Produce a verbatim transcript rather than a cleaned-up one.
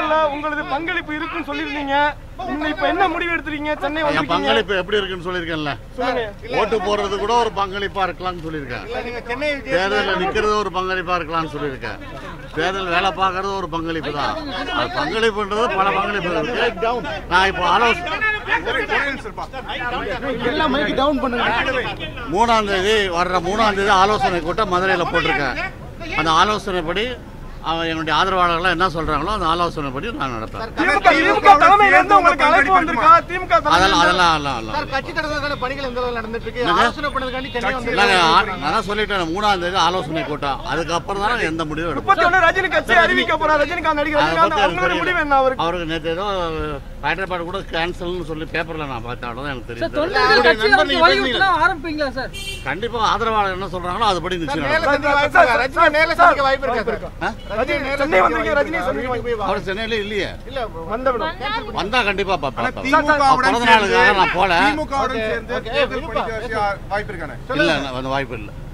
தேர்தல்ல உங்களது பங்களிப்பு இருக்குன்னு சொல்லிருந்தீங்க. இப்ப என்ன முடிவு எடுத்துறீங்க? சென்னை வந்து பங்களிப்பு எப்படி இருக்குன்னு சொல்லிருக்கேன்ல. ஓட்டு போடுறது கூட ஒரு பங்களிப்பா இருக்கலாம்னு சொல்லியிருக்கேன். தேர்தலில் நிக்கிறது ஒரு பங்களிப்பா இருக்கலாம்னு சொல்லியிருக்கேன். தேர்தல் வேலை பார்க்கறது ஒரு பங்களிப்பு தான். அது பங்களிப்புன்றது பல பங்களிப்பு இருக்கு. நான் இப்போ ஆலோசனை மூணாம் தேதி வர்ற மூணாம் தேதி ஆலோசனை கூட்டம் மதுரையில் போட்டிருக்கேன். அந்த ஆலோசனைப்படி அவன் என்னுடைய ஆதரவாளர்கள் என்ன சொல்றாங்களோ அந்த ஆலோசனைப்படி நான் நடப்பேன். அதான் சொல்லிட்டேன், மூணாம் தேதி ஆலோசனை கூட்டம், அதுக்கப்புறம் தான் எந்த முடிவும் எடுப்போம். அவருக்கு நேற்று ஏதோ ஹைதராபாத் கூட கேன்சல்னு சொல்லி பேப்பர்ல நான் பார்த்தாலும் எனக்கு தெரியும். கண்டிப்பா ஆதரவாளர் என்ன சொல்றாங்களோ அதுபடி நிச்சயம் அவர் சென்னையில இல்லையே. வந்தா கண்டிப்பா பாப்பேன். பிறந்த நாளுக்காக நான் போல. இல்ல வாய்ப்பு இல்லை.